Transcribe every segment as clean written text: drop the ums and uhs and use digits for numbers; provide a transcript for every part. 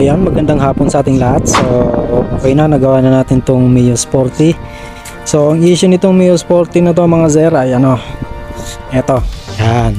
Ayan, magandang hapon sa ating lahat. So, okay na, nagawa na natin tong Mio Sporty. So, ang issue nitong Mio Sporty na to mga sir ay ano, eto, yan.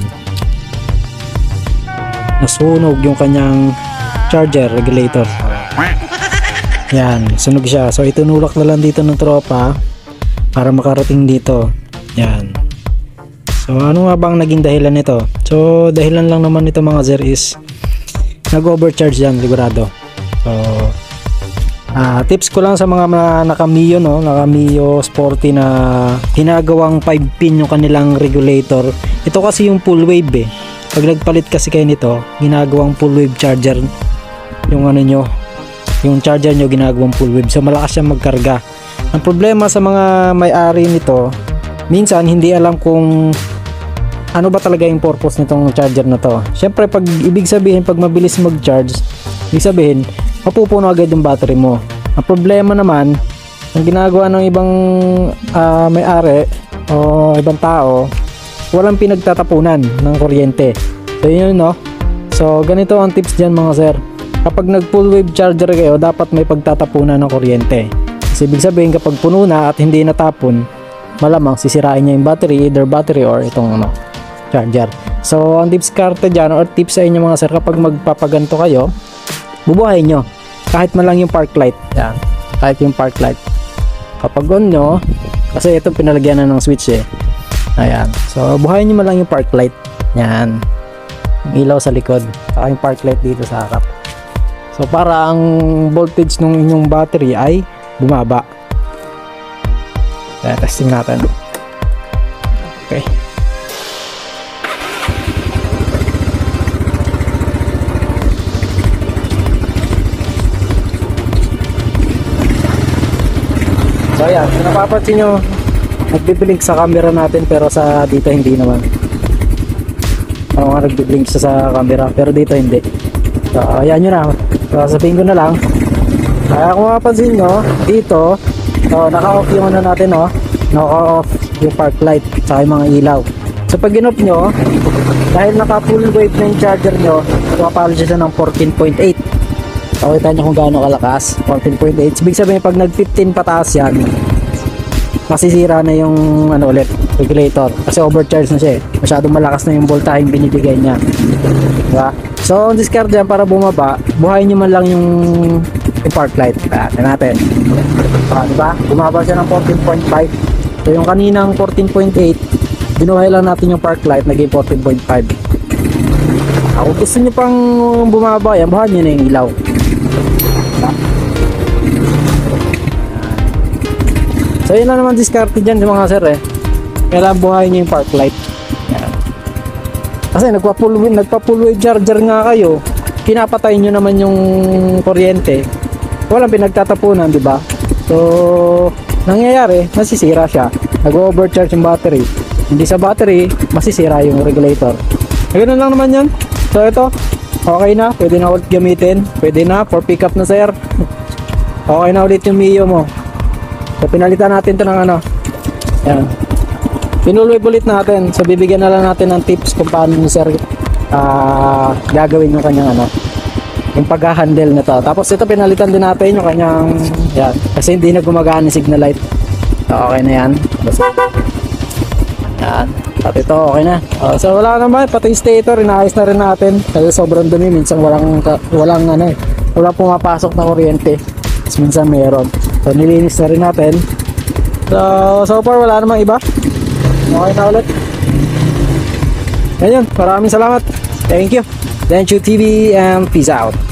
Nasunog yung kanyang charger regulator. Yan, sunog siya. So, itunulak na lang dito ng tropa para makarating dito. Yan. So, ano nga bang naging dahilan nito? So, dahilan lang naman nito mga sir is nag-overcharge yan, sigurado. So, tips ko lang sa mga naka-Mio, no? Naka-Mio Sporty na ginagawang 5 pin yung kanilang regulator. Ito kasi yung full wave eh. Pag nagpalit kasi kayo nito, ginagawang full wave charger yung ano nyo, yung charger nyo ginagawang full wave. So, malakas siyang magkarga. Ang problema sa mga may-ari nito, minsan hindi alam kung ano ba talaga yung purpose nitong charger na to. Syempre, pag ibig sabihin, pag mabilis mag-charge, ibig sabihin, mapupuno agad yung battery mo. Ang problema naman, ang ginagawa ng ibang may-ari o ibang tao, walang pinagtatapunan ng kuryente. So, yun, no? So, ganito ang tips dyan mga sir. Kapag nag-full wave charger kayo, dapat may pagtatapunan ng kuryente. Kasi ibig sabihin, kapag puno na at hindi natapon, malamang sisirain niya yung battery, either battery or itong ano, charger. So, ang tips karte dyan or tips sa inyo mga sir, kapag magpapaganto kayo, bubuhayin nyo kahit man lang yung park light. Yan, kahit yung park light. Kapag on nyo, kasi ito pinalagyan na ng switch eh. Ayan, so buhayin nyo man lang yung park light. Yan, yung ilaw sa likod, saka yung park light dito sa harap. So, para ang voltage ng inyong battery ay bumaba. Ayan, testing natin. Okay. So ayan, kung napapansin nyo, nagbiblink sa camera natin pero sa dito hindi naman. Ano nga, nagbiblink siya sa camera pero dito hindi. So ayan nyo na, so, sabihin ko na lang. Kaya kung mapapansin nyo, dito, so, naka-off yung ano natin, no? Naka-off yung park light sa yung mga ilaw. So pag in-off nyo, dahil naka-full wave na yung charger nyo, pumapalo siya ng 14.8. So, kita nyo kung gaano kalakas, 14.8. Ibig sabihin, pag nag-15 pataas yan, masisira na yung ano ulit, regulator. Kasi overcharge na siya eh. Masyadong malakas na yung voltahe yung binibigay niya. Diba? So, ang discard dyan para bumaba, buhayin nyo man lang yung park light. Tignan natin. Diba? Bumaba siya ng 14.5. So, yung kaninang 14.8, binuhay lang natin yung park light, naging 14.5. Kung gusto nyo pang bumaba yan, buhayin nyo na yung ilaw. So yun lang naman discarte dyan mga sir eh. Kailangan buhayin nyo yung park light. Yan. Kasi nagpa-full wave charger nga kayo, pinapatay nyo naman yung kuryente, walang pinagtatapunan, di ba? So nangyayari, nasisira siya, nag-overcharge yung battery. Hindi sa battery, masisira yung regulator. Ganun lang naman yan. So ito, okay na, pwede na ulit gamitin, pwede na for pickup na sir. Okay na ulit yung Mio mo. So pinalitan natin to ng ano, yan, pinulwave ulit natin. So bibigyan na lang natin ng tips kung paano ni sir gagawin yung kanyang ano, yung pag-handle na to. Tapos ito pinalitan din natin yung kanyang yan, kasi hindi na gumagana yung signal light. So okay na yan. Yan, at ito okay na. So wala naman, pati yung stator inaayos na rin natin kasi sobrang dumi, minsan walang ano eh, walang pumapasok na kuryente, minsan meron. So nilinis na rin natin. So far wala namang iba. Okay na ulit. Ayun, maraming salamat. Thank you. Denchu TV and peace out.